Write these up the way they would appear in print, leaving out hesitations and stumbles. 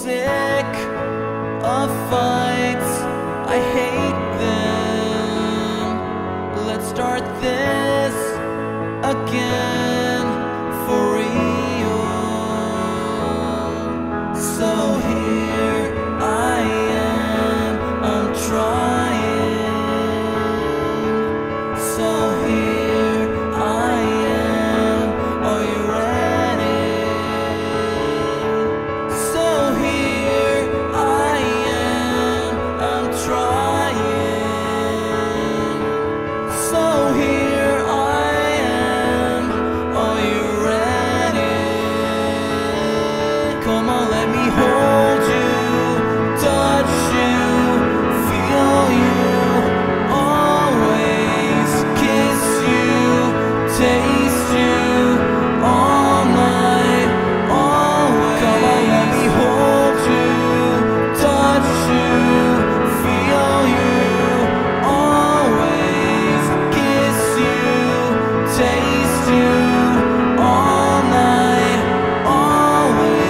sick of fights, I hate them. Let's start this again for real. So here I am, I'm trying. So here I am, are you ready? So here I am, I'm trying. So here I am, are you ready? Come on, let me hold you, touch you, feel you, always kiss you, taste you, all night, always. Come on, let me hold you, touch you, feel you, always kiss you, taste you, all night, always.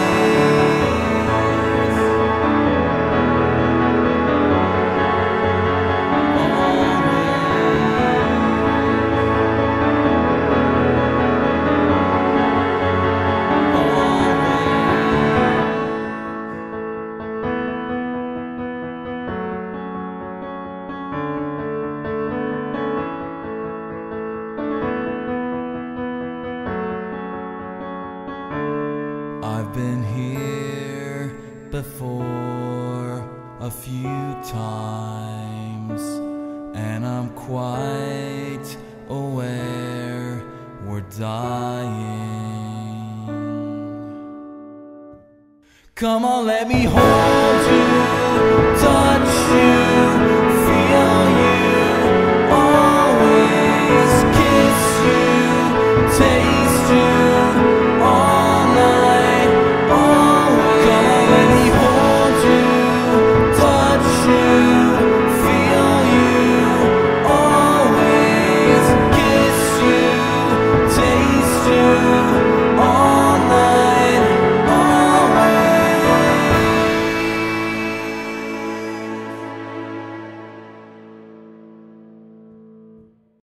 I've been here before a few times, and I'm quite aware we're dying. Come on, let me hold you, touch